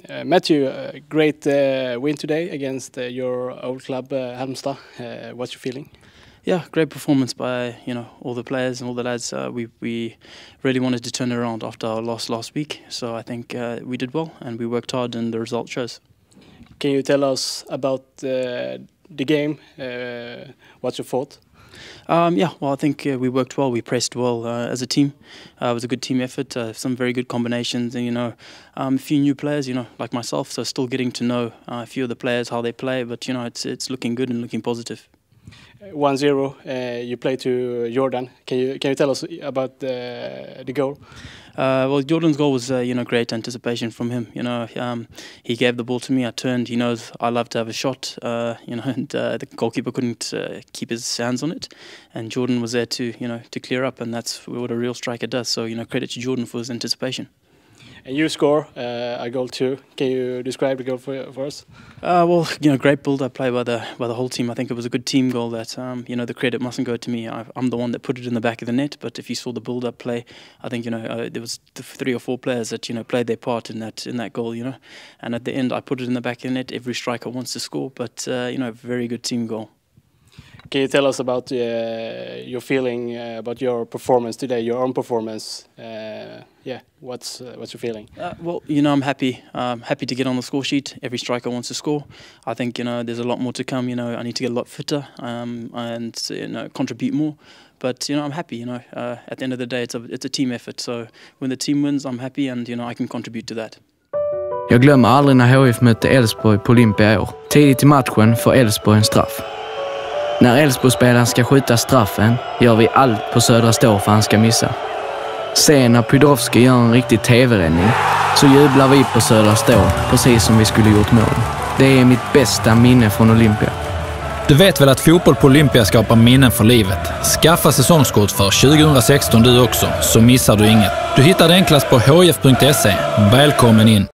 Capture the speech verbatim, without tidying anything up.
Uh, Matthew, uh, great uh, win today against uh, your old club, uh, Halmstad. Uh, what's your feeling? Yeah, great performance by you know all the players and all the lads. Uh, we we really wanted to turn it around after our loss last week, so I think uh, we did well and we worked hard, and the result shows. Can you tell us about uh, the game? Uh, what's your thought? Um, yeah, well, I think uh, we worked well. We pressed well uh, as a team. Uh, it was a good team effort. Uh, some very good combinations, and you know, um, a few new players. You know, like myself, so still getting to know uh, a few of the players, how they play. But you know, it's it's looking good and looking positive. one zero, uh, you play to Jordan. Can you can you tell us about the the goal? Uh, well, Jordan's goal was uh, you know great anticipation from him. You know, um, he gave the ball to me. I turned. He knows I love to have a shot. Uh, you know, and uh, the goalkeeper couldn't uh, keep his hands on it, and Jordan was there to you know to clear up, and that's what a real striker does. So you know, credit to Jordan for his anticipation. And you score uh, a goal too. Can you describe the goal for, for us? Uh, well, you know, great build-up play by the by the whole team. I think it was a good team goal. That um, you know, the credit mustn't go to me. I, I'm the one that put it in the back of the net. But if you saw the build-up play, I think you know uh, there was th three or four players that you know played their part in that in that goal. You know, and at the end, I put it in the back of the net. Every striker wants to score, but uh, you know, very good team goal. Can you tell us about uh, your feeling uh, about your performance today, your own performance? Uh, yeah, what's uh, what's your feeling? Uh, well, you know, I'm happy. I'm happy to get on the score sheet. Every striker wants to score. I think you know there's a lot more to come. You know, I need to get a lot fitter um, and you know contribute more. But you know, I'm happy. You know, uh, at the end of the day, it's a it's a team effort. So when the team wins, I'm happy, and you know I can contribute to that. Jag glömmer aldrig när H I F mötte Elfsborg på Olympia i år. Tidigt i matchen får Elfsborg en straff. När Elfsborgsspelaren ska skjuta straffen gör vi allt på Södra Stå för han ska missa. Sen när Pydrovski gör en riktig tv-räddning så jublar vi på Södra Stå precis som vi skulle gjort mål. Det är mitt bästa minne från Olympia. Du vet väl att fotboll på Olympia skapar minnen för livet? Skaffa säsongskort för tjugohundrasexton du också, så missar du inget. Du hittar det enklast på h f punkt se. Välkommen in!